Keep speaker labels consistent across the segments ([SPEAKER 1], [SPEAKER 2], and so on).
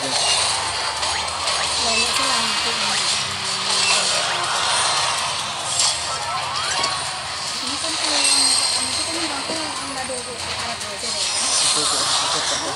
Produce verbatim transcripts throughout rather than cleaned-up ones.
[SPEAKER 1] Lele selang itu. Ini kan kalau yang itu kan yang bangku yang ada di arah bawah jadi kan.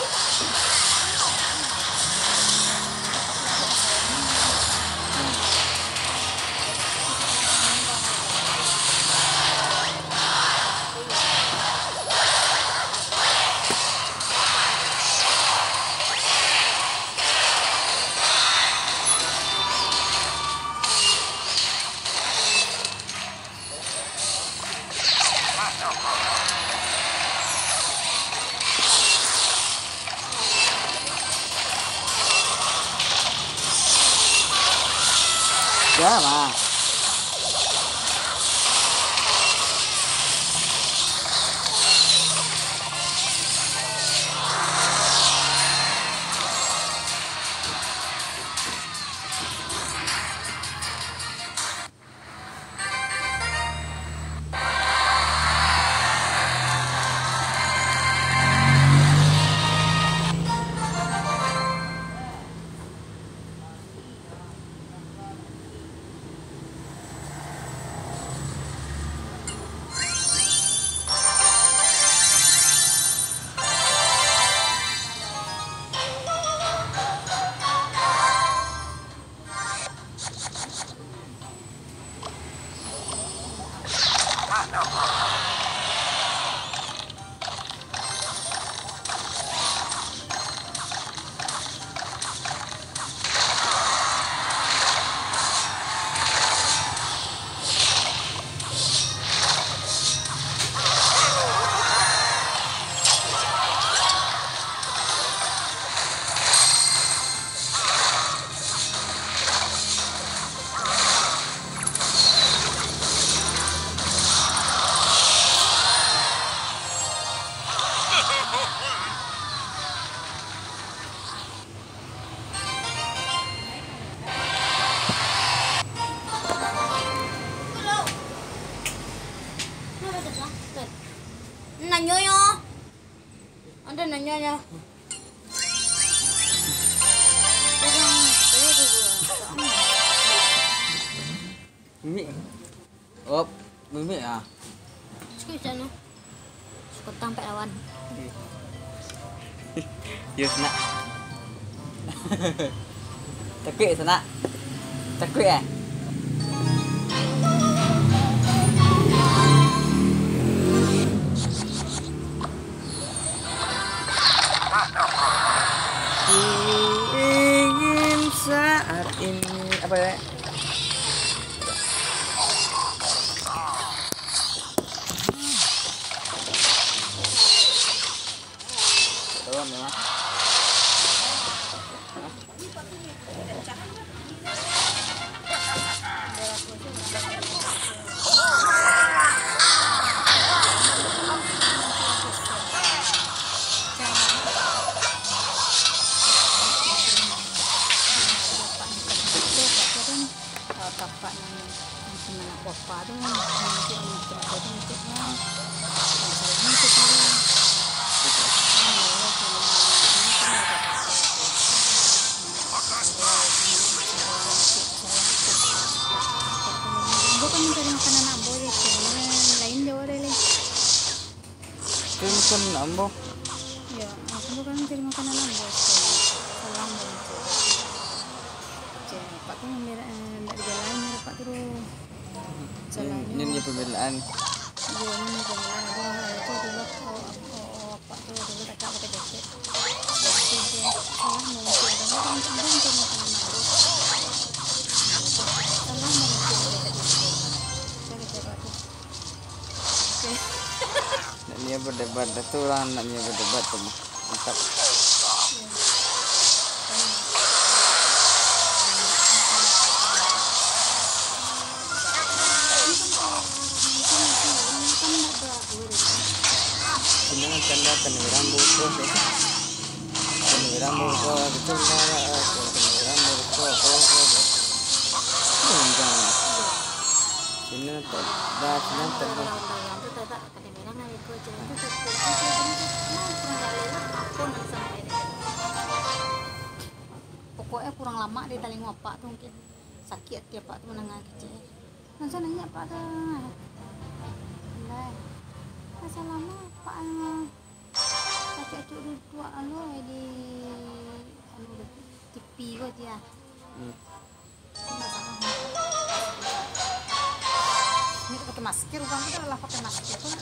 [SPEAKER 2] Ya mah.
[SPEAKER 1] Nanya ya. Ada nanya ya.
[SPEAKER 2] Mimi. Oh, Mimi ah.
[SPEAKER 1] Sekali sana. Suka tampek lawan.
[SPEAKER 2] Yes nak. Tekuk sana. Tekuk eh. Ingin saat ini apa ya? Betul memang.
[SPEAKER 1] Bapak yang mana bapak tu nanti orang terkait untuknya masalahnya sendiri. Bukan mencari makanan nak boleh, lain dia boleh leh.
[SPEAKER 2] Makan ambo.
[SPEAKER 1] Ya, aku bukan mencari makanan nak boleh. Salam boleh. Pak tu membela nak jalan Pak tu.
[SPEAKER 2] Ini ni pembelaan.
[SPEAKER 1] Ya, ini pembelaan ada orang itu dulu oh Pak tu dulu tak tak pakai jaket. Jadi salah mungkin ada orang tak ada macam mana nak boleh. Salah mungkin ada jaket. Jangan jaga tu.
[SPEAKER 2] Nak ni berdebat tu orang nak ni berdebat tu mantap. Jangan canda penirang buku, penirang buku itu mana? Penirang buku apa? Jangan. Sini tak, dah sini tak.
[SPEAKER 1] lama dia tak tengok pak tu mungkin sakit dia pak tu menengah kecil. Nanti nanya pak tu. Nah, masa lama pak sakit tu dua anu di anu tepi kau dia.
[SPEAKER 2] Hmm.
[SPEAKER 1] Ini pakai masker bukan kita lah pakai masker tu.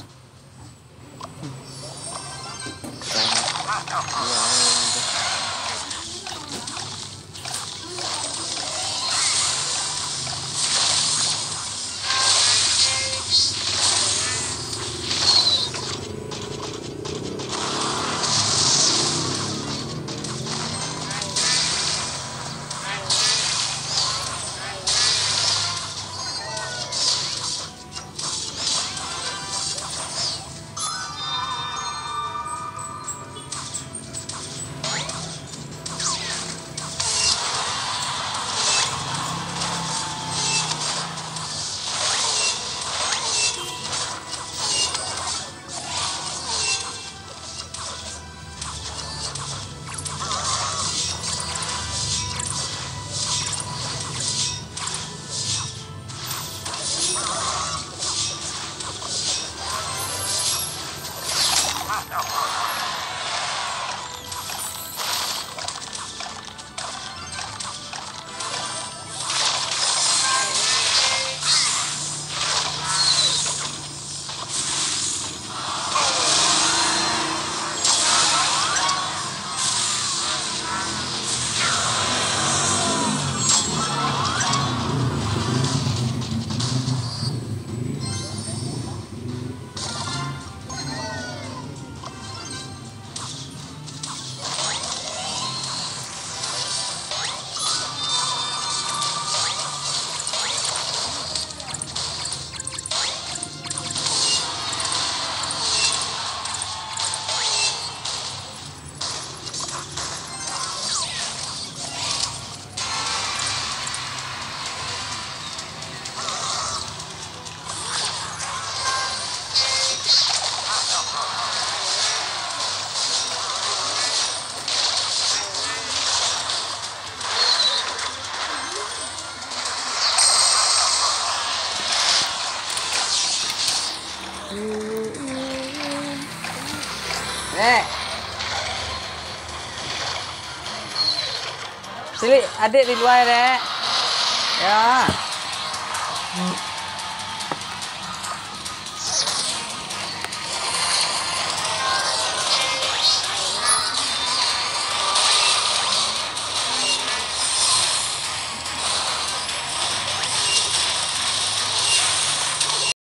[SPEAKER 2] Eh. Sini, adik di luar, Dek. Ya.